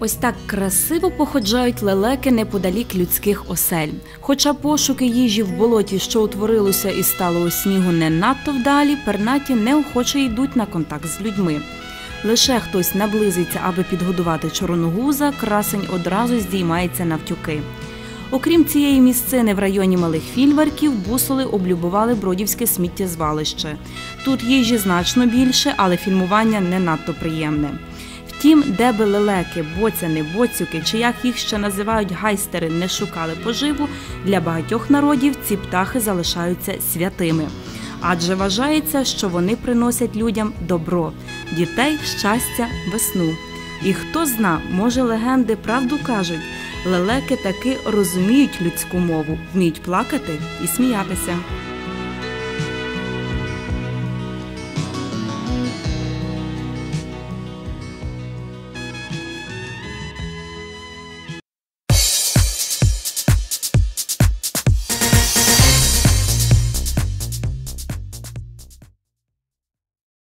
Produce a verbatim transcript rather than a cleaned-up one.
Ось так красиво походжають лелеки неподалік людських осель. Хоча пошуки їжі в болоті, що утворилося із сталого снігу, не надто вдалі, пернаті неохоче йдуть на контакт з людьми. Лише хтось наблизиться, аби підгодувати чорногуза, красень одразу здіймається навтюки. Окрім цієї місцини в районі Малих Фільварків, бусоли облюбували Бродівське сміттєзвалище. Тут їжі значно більше, але фільмування не надто приємне. Втім, де би лелеки, боцяни, боцюки, чи як їх ще називають гайстери, не шукали поживу, для багатьох народів ці птахи залишаються святими. Адже вважається, що вони приносять людям добро, дітей, щастя, весну. І хто зна, може легенди правду кажуть, лелеки таки розуміють людську мову, вміють плакати і сміятися.